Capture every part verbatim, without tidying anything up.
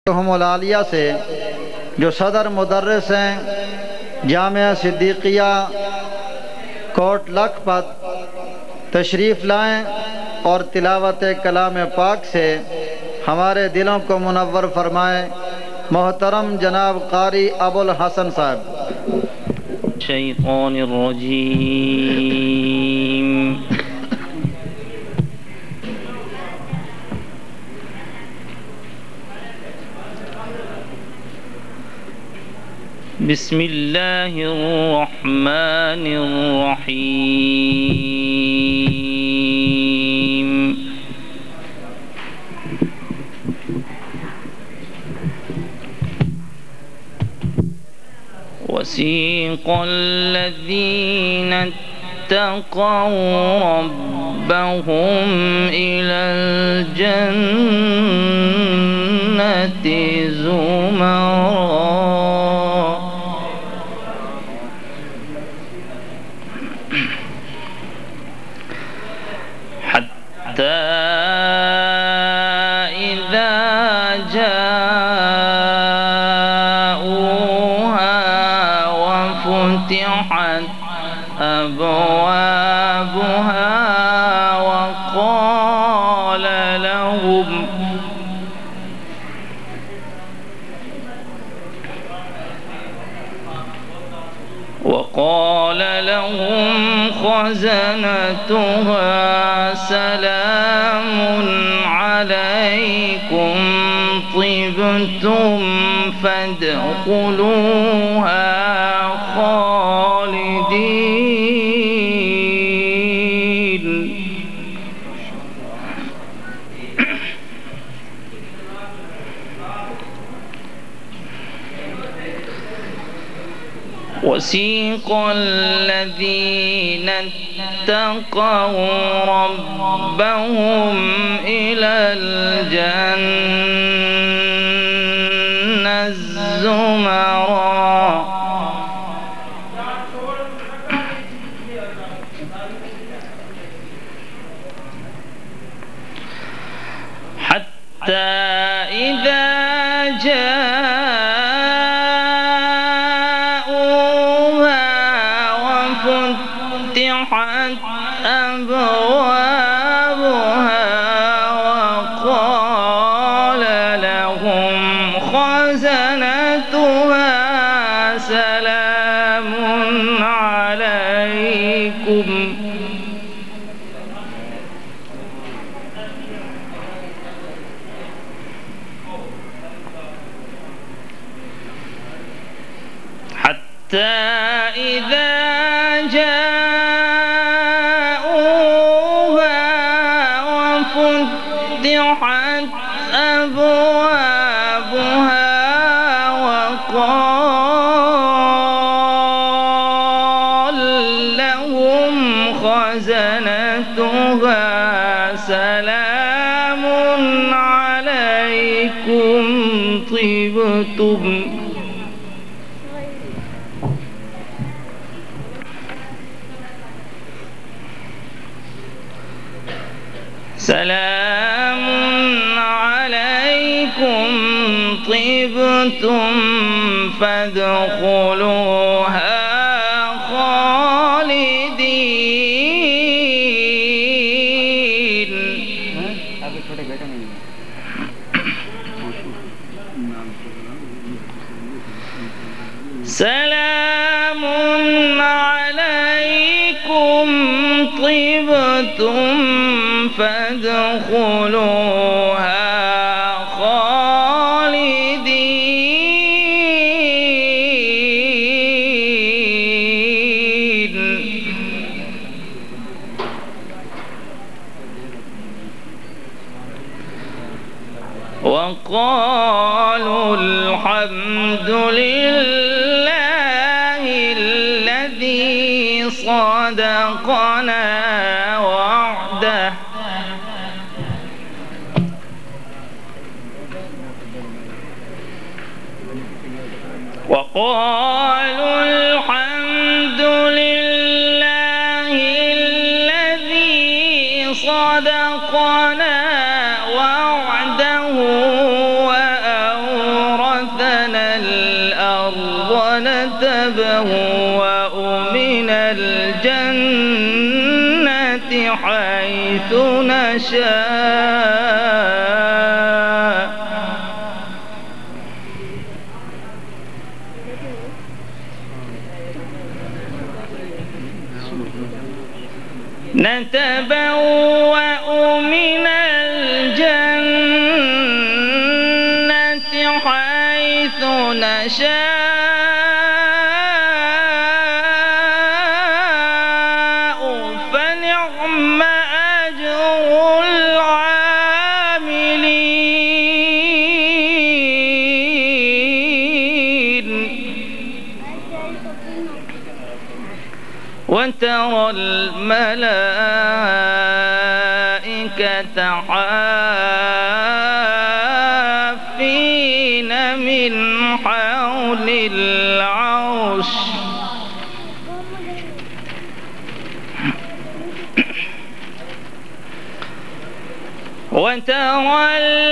आलिया से जो सदर मुदर्रिस हैं जामिया सिद्दीकिया कोट लखपत तशरीफ़ लाएं और तिलावत कलाम पाक से हमारे दिलों को मुनव्वर फरमाएं। मोहतरम जनाब क़ारी अबुल हसन साहब। शैतानिर रजीम। बिस्मिल्लाहिर रहमानिर रहीम। वसीक़ल्लज़ीना इत्तक़ौ रब्बहुम इलल जन्नति ज़ुमरा हत्ता इज़ा जाऊहा वफ़ुतिहत अबवाबुहा वक़ाल लहुम وقال لهم خزنتها سلام عليكم طبتم فادخلوها خالدين. وسيق الذين اتقوا ربهم إلى الجنة زمرا حتى إذا جاء أبوابها وقال لهم خزنتها سلام عليكم حتى إذا جاء فتحت أبوابها وقال لهم خزنتها سلام عليكم طبتم سلام عليكم طبتم فادخلوها خالدين. سلام عليكم طبتم فادخلوها خالدين. وقالوا الحمد لله الذي صدقنا وعده وقالوا الحمد لله الذي صدقنا وعده وأوفى ونتبوأ من الجنة حيث نشاء نتبوأ من الجنة حيث نشاء فنعم أجر العاملين وترى الملائكة حافين من حول العرش وترى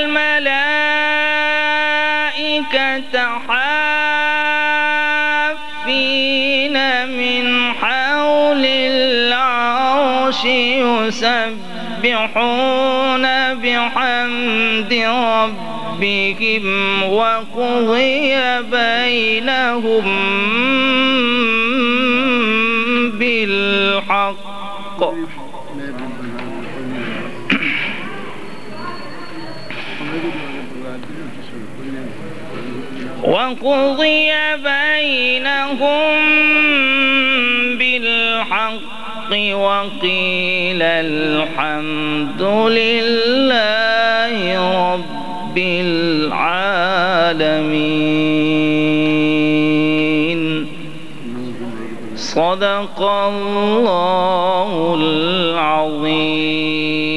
الملائكة حافين من حول العرش يسبحون بحمد ربهم وقضي بينهم بالحق وقضي بينهم بالحق وقيل الحمد لله رب العالمين صدق الله العظيم.